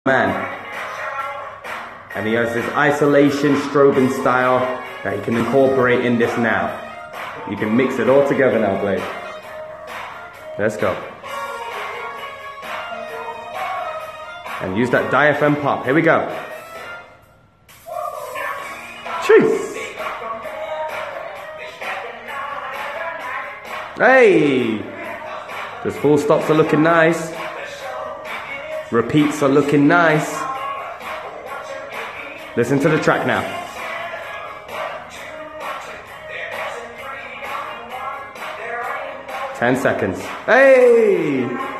man. And he has this isolation strobing style that he can incorporate in this now. You can mix it all together now, Blade. Let's go. And use that diaphragm pop. Here we go. Jeez. Hey! Those full stops are looking nice. Repeats are looking nice. Listen to the track now. "10 seconds. Hey!